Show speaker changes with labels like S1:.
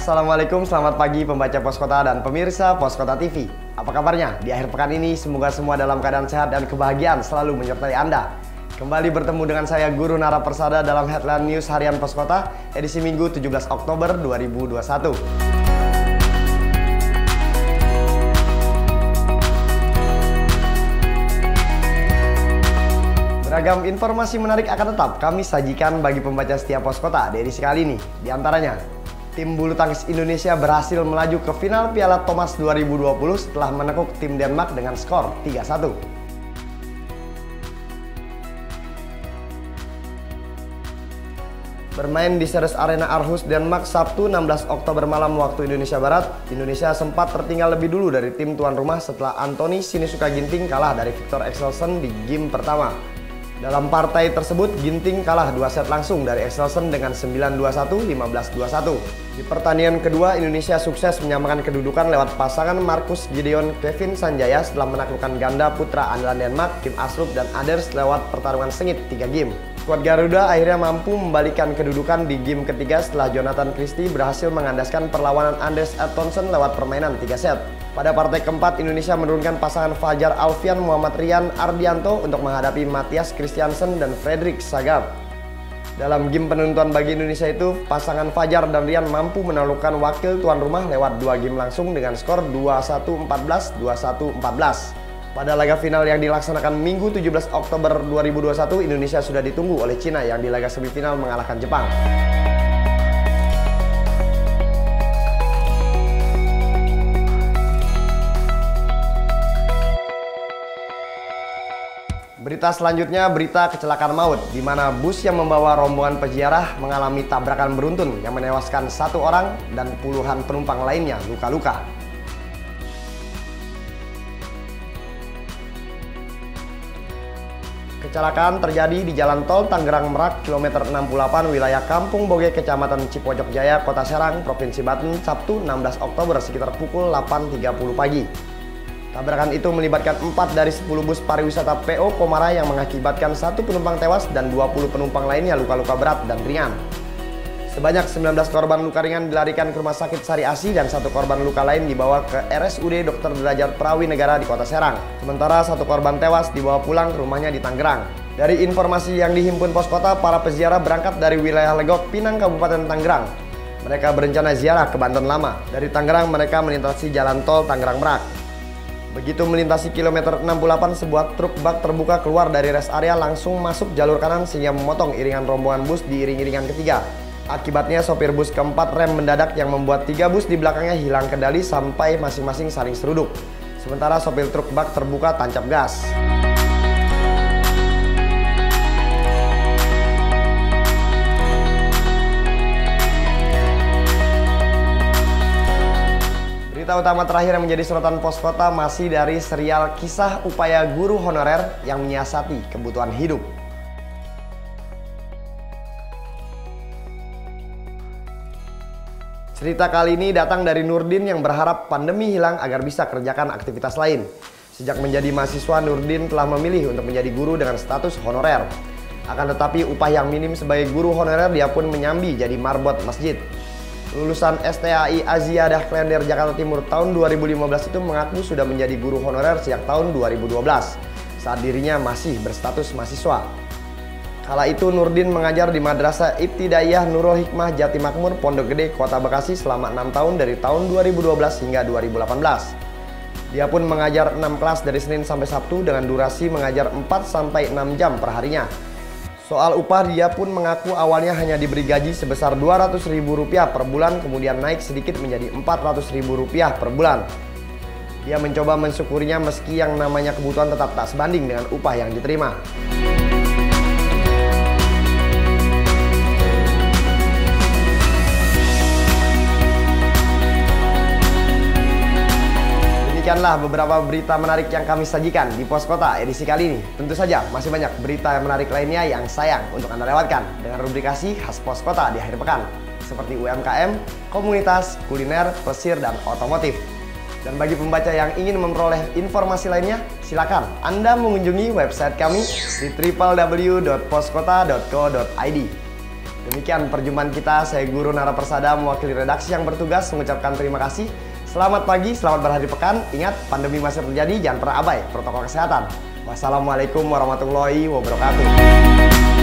S1: Assalamualaikum, selamat pagi pembaca Pos Kota dan pemirsa Pos Kota TV. Apa kabarnya? Di akhir pekan ini semoga semua dalam keadaan sehat dan kebahagiaan selalu menyertai Anda. Kembali bertemu dengan saya Guru Nara Persada dalam Headline News Harian Pos Kota edisi Minggu 17 Oktober 2021. Beragam informasi menarik akan tetap kami sajikan bagi pembaca setia Pos Kota di edisi kali ini. Di antaranya, tim bulu tangkis Indonesia berhasil melaju ke final Piala Thomas 2020 setelah menekuk tim Denmark dengan skor 3-1. Bermain di Ceres Arena Aarhus, Denmark, Sabtu 16 Oktober malam waktu Indonesia Barat, Indonesia sempat tertinggal lebih dulu dari tim tuan rumah setelah Anthony Sinisuka Ginting kalah dari Viktor Axelsen di game pertama. Dalam partai tersebut, Ginting kalah 2 set langsung dari Axelsen dengan 9-21, 15-21. Di pertandingan kedua, Indonesia sukses menyamakan kedudukan lewat pasangan Marcus Gideon Kevin Sanjaya setelah menaklukkan ganda putra andalan Denmark, Kim Astrup dan Anders lewat pertarungan sengit 3 game. Skuad Garuda akhirnya mampu membalikkan kedudukan di game ketiga setelah Jonathan Christie berhasil mengandaskan perlawanan Anders Antonsen lewat permainan 3 set. Pada partai keempat, Indonesia menurunkan pasangan Fajar Alfian Muhammad Rian Ardianto untuk menghadapi Matthias Christiansen dan Fredrik Sagard. Dalam game penentuan bagi Indonesia itu, pasangan Fajar dan Rian mampu menaklukkan wakil tuan rumah lewat 2 game langsung dengan skor 2-1-14, 2-1-14. Pada laga final yang dilaksanakan Minggu 17 Oktober 2021, Indonesia sudah ditunggu oleh Cina yang di laga semifinal mengalahkan Jepang. Berita selanjutnya, berita kecelakaan maut, di mana bus yang membawa rombongan peziarah mengalami tabrakan beruntun yang menewaskan 1 orang dan puluhan penumpang lainnya luka-luka. Kecelakaan terjadi di Jalan Tol Tangerang Merak, kilometer 68, wilayah Kampung Boge, Kecamatan Cipojok Jaya, Kota Serang, Provinsi Banten, Sabtu 16 Oktober sekitar pukul 8.30 pagi. Tabrakan itu melibatkan 4 dari 10 bus pariwisata PO Komara yang mengakibatkan 1 penumpang tewas dan 20 penumpang lainnya luka-luka berat dan ringan. Sebanyak 19 korban luka ringan dilarikan ke Rumah Sakit Sari Asi dan 1 korban luka lain dibawa ke RSUD Dr. Derajat Prawi Negara di Kota Serang. Sementara 1 korban tewas dibawa pulang ke rumahnya di Tangerang. Dari informasi yang dihimpun Pos Kota, para peziarah berangkat dari wilayah Legok, Pinang, Kabupaten Tangerang. Mereka berencana ziarah ke Banten Lama. Dari Tangerang mereka melintasi Jalan Tol Tangerang Merak. Begitu melintasi kilometer 68, sebuah truk bak terbuka keluar dari rest area langsung masuk jalur kanan sehingga memotong iringan rombongan bus di iring-iringan ketiga. Akibatnya sopir bus keempat rem mendadak yang membuat 3 bus di belakangnya hilang kendali sampai masing-masing saling seruduk. Sementara sopir truk bak terbuka tancap gas. Berita utama terakhir yang menjadi sorotan Pos Kota masih dari serial kisah upaya guru honorer yang menyiasati kebutuhan hidup. Cerita kali ini datang dari Nurdin yang berharap pandemi hilang agar bisa kerjakan aktivitas lain. Sejak menjadi mahasiswa, Nurdin telah memilih untuk menjadi guru dengan status honorer. Akan tetapi upah yang minim sebagai guru honorer dia pun menyambi jadi marbot masjid. Lulusan STAI Aziyadah Klender Jakarta Timur tahun 2015 itu mengaku sudah menjadi guru honorer sejak tahun 2012 saat dirinya masih berstatus mahasiswa. Kala itu Nurdin mengajar di Madrasah Ibtidaiyah Nurul Hikmah Jati Makmur, Pondok Gede, Kota Bekasi selama 6 tahun dari tahun 2012 hingga 2018. Dia pun mengajar 6 kelas dari Senin sampai Sabtu dengan durasi mengajar 4-6 jam per harinya. Soal upah, dia pun mengaku awalnya hanya diberi gaji sebesar Rp200.000 per bulan, kemudian naik sedikit menjadi Rp400.000 per bulan. Dia mencoba mensyukurinya meski yang namanya kebutuhan tetap tak sebanding dengan upah yang diterima. Demikianlah beberapa berita menarik yang kami sajikan di Pos Kota edisi kali ini. Tentu saja masih banyak berita yang menarik lainnya yang sayang untuk Anda lewatkan dengan rubrikasi khas Pos Kota di akhir pekan, seperti UMKM, komunitas, kuliner, pesir, dan otomotif. Dan bagi pembaca yang ingin memperoleh informasi lainnya, silakan Anda mengunjungi website kami di www.poskota.co.id. Demikian perjumpaan kita, saya Guru Nara Persada mewakili redaksi yang bertugas mengucapkan terima kasih. Selamat pagi, selamat berhari pekan. Ingat, pandemi masih terjadi, jangan pernah abai protokol kesehatan. Wassalamualaikum warahmatullahi wabarakatuh.